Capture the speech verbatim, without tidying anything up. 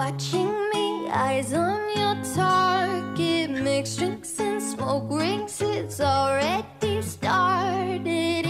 watching me, eyes on your target. Mixed drinks and smoke rings, it's already started.